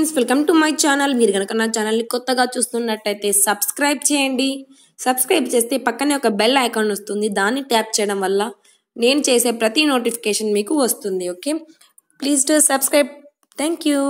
Friends, welcome to my channel. మీరు కనుక నా ఛానల్ని కొత్తగా చూస్తున్నట్టయితే సబ్స్క్రైబ్ చేయండి. సబ్స్క్రైబ్ చేస్తే పక్కనే ఒక బెల్ ఐకాన్ వస్తుంది. దాన్ని ట్యాప్ చేయడం వల్ల నేను చేసే ప్రతి నోటిఫికేషన్ మీకు వస్తుంది. Okay, please do subscribe. Thank you.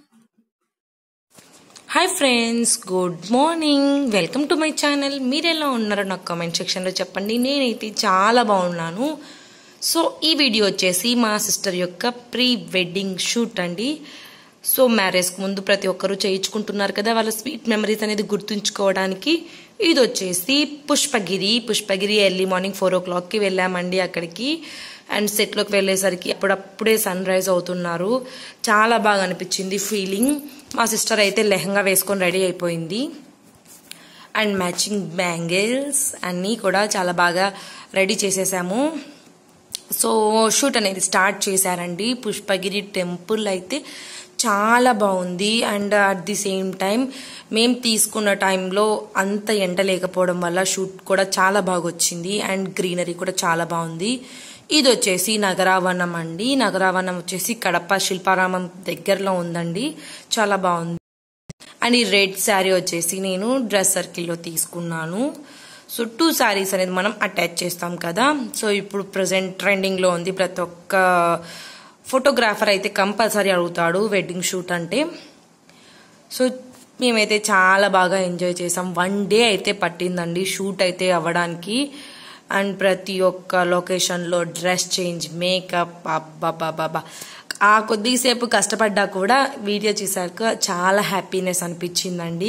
Hi friends, good morning. Welcome to my channel. మీరు ఎలా ఉన్నారో నాకు కామెంట్ సెక్షన్లో చెప్పండి. నేనైతే చాలా బాగున్నాను. సో ఈ వీడియో వచ్చేసి మా సిస్టర్ యొక్క ప్రీ వెడ్డింగ్ షూట్ అండి. సో మ్యారేజ్కి ముందు ప్రతి ఒక్కరూ చేయించుకుంటున్నారు కదా, వాళ్ళ స్వీట్ మెమరీస్ అనేది గుర్తుంచుకోవడానికి. ఇది వచ్చేసి పుష్పగిరి ఎర్లీ మార్నింగ్ 4 o'clockకి వెళ్ళామండి అక్కడికి. అండ్ సెట్లోకి వెళ్ళేసరికి అప్పుడప్పుడే సన్ రైజ్ అవుతున్నారు. చాలా బాగా అనిపించింది ఫీలింగ్. మా సిస్టర్ అయితే లెహంగా వేసుకొని రెడీ అయిపోయింది. అండ్ మ్యాచింగ్ బ్యాంగిల్స్ అన్నీ కూడా చాలా బాగా రెడీ చేసేసాము. సో షూట్ అనేది స్టార్ట్ చేశారండి. పుష్పగిరి టెంపుల్ అయితే చాలా బాగుంది. And at the same time మేము తీసుకున్న టైంలో అంత ఎండ లేకపోవడం వల్ల షూట్ కూడా చాలా బాగా వచ్చింది. అండ్ గ్రీనరీ కూడా చాలా బాగుంది. ఇది వచ్చేసి నగరావనం అండి. నగరావనం వచ్చేసి కడప శిల్పారామం దగ్గరలో ఉందండి. చాలా బాగుంది. అండ్ ఈ రెడ్ శారీ వచ్చేసి నేను డ్రెస్ సర్కిల్లో తీసుకున్నాను. సో 2 శారీస్ అనేది మనం అటాచ్ చేస్తాం కదా. సో ఇప్పుడు ప్రజెంట్ ట్రెండింగ్లో ఉంది. ప్రతి ఒక్క ఫోటోగ్రాఫర్ అయితే కంపల్సరీ అడుగుతాడు వెడ్డింగ్ షూట్ అంటే. సో మేమైతే చాలా బాగా ఎంజాయ్ చేసాం. 1 day అయితే పట్టిందండి షూట్ అయితే అవ్వడానికి. అండ్ ప్రతి ఒక్క లొకేషన్లో డ్రెస్ చేంజ్, మేకప్, అబ్బాబాబా ఆ కొద్దిసేపు కష్టపడ్డా కూడా వీడియో చూసాక చాలా హ్యాపీనెస్ అనిపించిందండి.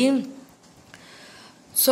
సో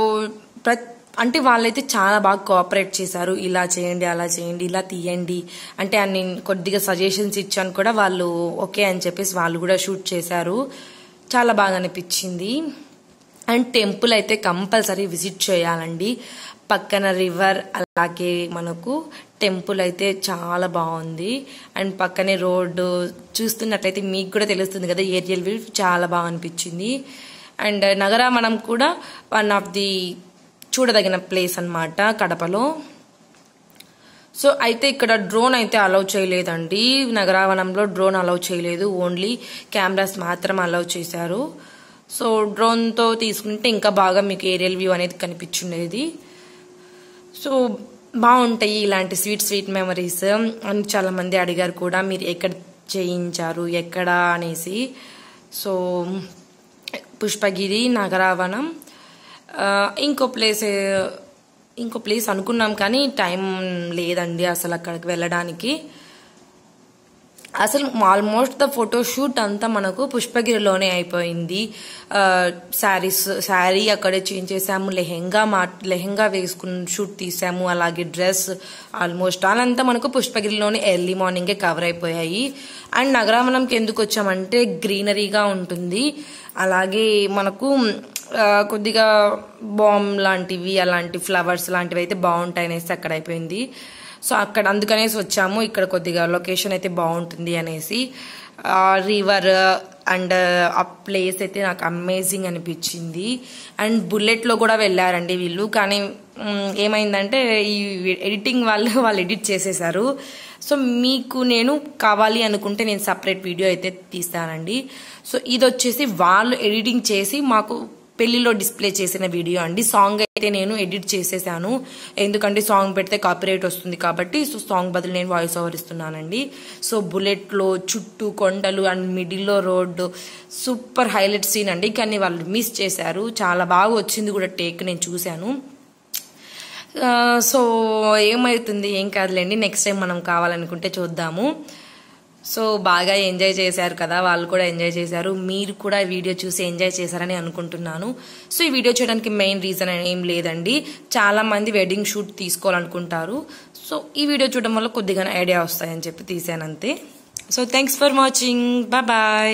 అంటే వాళ్ళైతే చాలా బాగా కోఆపరేట్ చేశారు. ఇలా చేయండి, అలా చేయండి, ఇలా తీయండి అంటే నేను కొద్దిగా సజెషన్స్ ఇచ్చాను కూడా. వాళ్ళు ఓకే అని చెప్పేసి వాళ్ళు కూడా షూట్ చేశారు. చాలా బాగా అనిపించింది. అండ్ టెంపుల్ అయితే కంపల్సరీ విజిట్ చేయాలండి. పక్కన రివర్, అలాగే మనకు టెంపుల్ అయితే చాలా బాగుంది. అండ్ పక్కనే రోడ్డు చూస్తున్నట్లయితే మీకు కూడా తెలుస్తుంది కదా, ఏరియల్ వ్యూ చాలా బాగా అనిపించింది. అండ్ నగరావనం కూడా వన్ ఆఫ్ ది చూడదగిన ప్లేస్ అన్నమాట కడపలో. సో అయితే ఇక్కడ డ్రోన్ అయితే అలౌ చేయలేదండి. నగరావనంలో డ్రోన్ అలౌ చేయలేదు, ఓన్లీ కెమెరాస్ మాత్రం అలౌ చేశారు. సో డ్రోన్తో తీసుకుంటే ఇంకా బాగా మీకు ఏరియల్ వ్యూ అనేది కనిపించుండేది. సో బాగుంటాయి ఇలాంటి స్వీట్ మెమరీస్ అని చాలా మంది అడిగారు కూడా, మీరు ఎక్కడ చేయించారు ఎక్కడ అనేసి. సో పుష్పగిరి, నగరావనం, ఇంకో ప్లేస్ అనుకున్నాం కానీ టైం లేదండి అసలు అక్కడికి వెళ్ళడానికి. అసలు ఆల్మోస్ట్ ద ఫోటోషూట్ అంతా మనకు పుష్పగిరిలోనే అయిపోయింది. శారీ అక్కడే చేంజ్ చేసాము, లెహెంగా వేసుకుని షూట్ తీసాము, అలాగే డ్రెస్ ఆల్మోస్ట్ అదంతా మనకు పుష్పగిరిలోనే ఎర్లీ మార్నింగే కవర్ అయిపోయాయి. అండ్ నగరావనంకి ఎందుకు వచ్చామంటే గ్రీనరీగా ఉంటుంది, అలాగే మనకు కొద్దిగా బాంబ్ లాంటివి, అలాంటి ఫ్లవర్స్ లాంటివి అయితే బాగుంటాయి అనేసి అక్కడ అయిపోయింది. సో అక్కడ అందుకనేసి వచ్చాము. ఇక్కడ కొద్దిగా లొకేషన్ అయితే బాగుంటుంది అనేసి. రివర్ అండ్ ఆ ప్లేస్ అయితే నాకు అమేజింగ్ అనిపించింది. అండ్ బుల్లెట్లో కూడా వెళ్ళారండి వీళ్ళు, కానీ ఏమైందంటే ఈ ఎడిటింగ్ వాళ్ళు ఎడిట్ చేసేసారు. సో మీకు నేను కావాలి అనుకుంటే నేను సపరేట్ వీడియో అయితే తీస్తానండి. సో ఇది వచ్చేసి వాళ్ళు ఎడిటింగ్ చేసి మాకు పెళ్లిలో డిస్ప్లే చేసిన వీడియో అండి. సాంగ్ అయితే నేను ఎడిట్ చేసేసాను, ఎందుకంటే సాంగ్ పెడితే కాపీరైట్ వస్తుంది కాబట్టి. సో సాంగ్ బదులు నేను వాయిస్ ఓవర్ ఇస్తున్నానండి. సో బుల్లెట్లో చుట్టూ కొండలు అండ్ మిడిల్లో రోడ్డు, సూపర్ హైలైట్ సీన్ అండి. కానీ వాళ్ళు మిస్ చేశారు. చాలా బాగా వచ్చింది కూడా టేక్, నేను చూశాను. సో ఏమవుతుంది ఏం కాదులేండి, నెక్స్ట్ టైం మనం కావాలనుకుంటే చూద్దాము. సో బాగా ఎంజాయ్ చేశారు కదా, వాళ్ళు కూడా ఎంజాయ్ చేశారు. మీరు కూడా వీడియో చూసి ఎంజాయ్ చేశారని అనుకుంటున్నాను. సో ఈ వీడియో చేయడానికి మెయిన్ రీజన్ ఏం లేదండి, చాలా మంది వెడ్డింగ్ షూట్ తీసుకోవాలనుకుంటారు. సో ఈ వీడియో చూడడం వల్ల కొద్దిగా ఐడియా వస్తాయని చెప్పి తీసాను అంతే. So thanks for watching, bye.